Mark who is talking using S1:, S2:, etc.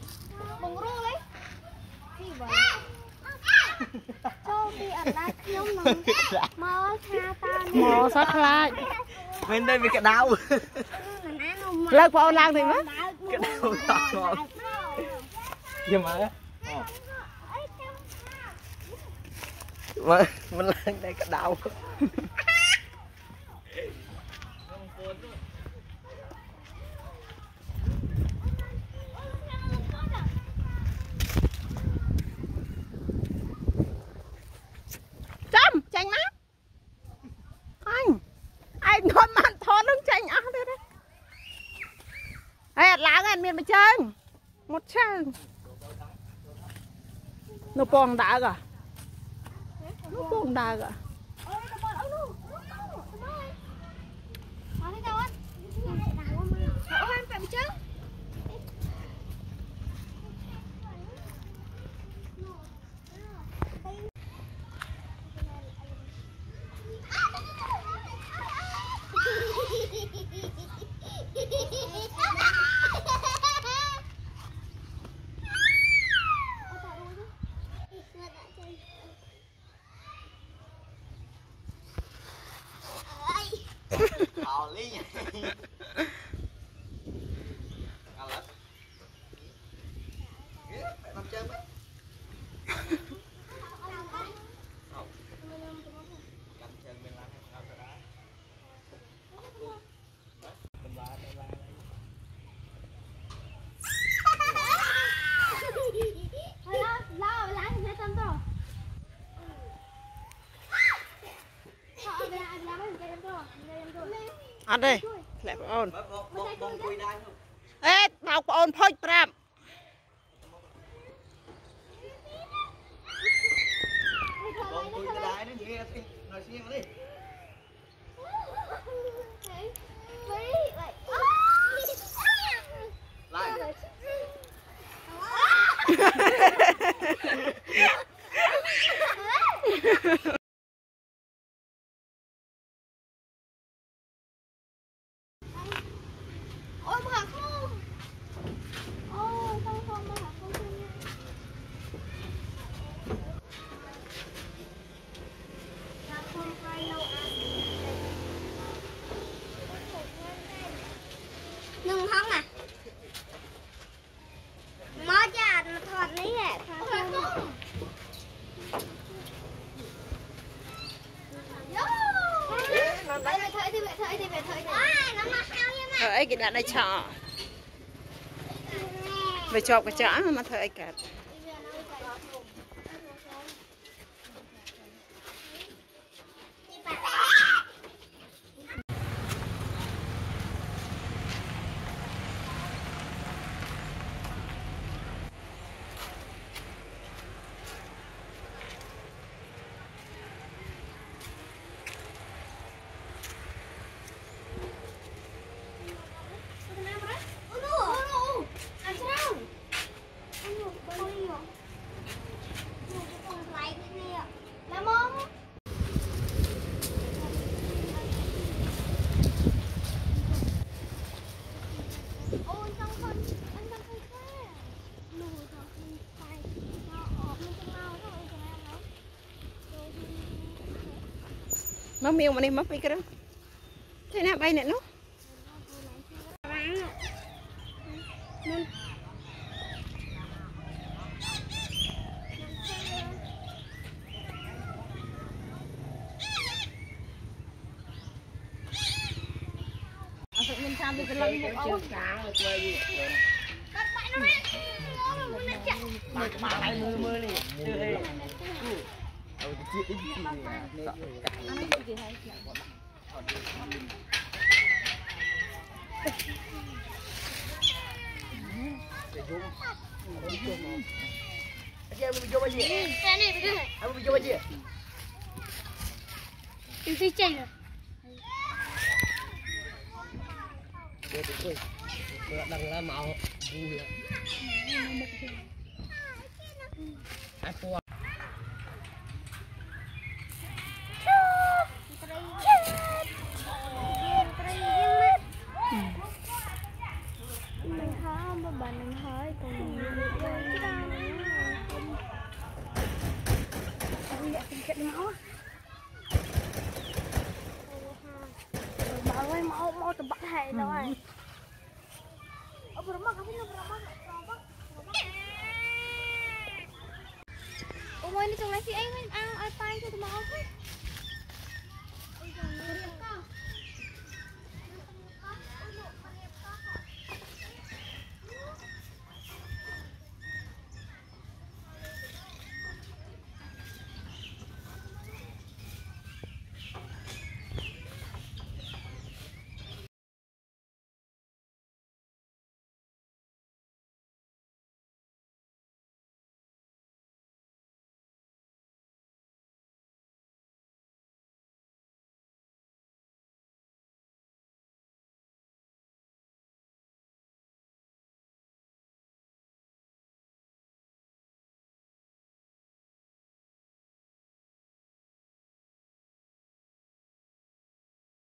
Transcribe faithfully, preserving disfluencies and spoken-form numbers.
S1: bông rô lấy gì vậy cho đi ở lại nhóm nó mơ tha ta
S2: mò sót lại
S3: bên đây với cái đau
S2: lợn của ông lang thì mất
S3: cái đau to nhưng mà mà mình lên đây cái đau
S2: chăm chanh má anh anh thôi mặn thon đứng chanh áo đây đấy ê lá anh miền mà chân một chân nó bong đá cả nó bong đá cả
S3: Ờ lý nhỉ. Ăn lắm. Nằm chân mấy. Cầm chân bên lá ăn cái đá. Cầm lá đây lá.
S1: Thôi đó, lo lá thì sẽ tâm rồi.
S2: ăn đi lẹ ôn ê tao ôn phơi pram
S3: Bông cùi cái đáy nó nghe nói xiên đi. Lại.
S1: Ôi mà không. Ôi không không mà không không nha. Là không phải lâu ăn. Đừng không à. Mới cha nó thọt ní hả? Không.
S2: thời cái đã đây chợ về chọc cái chợ mà thời cả nó miêu mà đi mất đi cái đó thế nào bay này nó mình tham đi cái lưng một ống sáng rồi quay đi các bạn nó đi bạn này mưa mưa này
S3: Ôi chị đi chị này. Anh em vô bao nhiêu?
S1: Cái này phải đưa.
S3: Anh vô bao nhiêu?
S1: Em đi chạy rồi.
S3: Để tôi coi. Tôi đang làm màu vui ạ. Ai qua?
S1: Mình khó mà bà mình hỏi còn đâu ai oh bermak apa ini bermak bermak oh mau ini tuh nasi ayam ah apa itu mau apa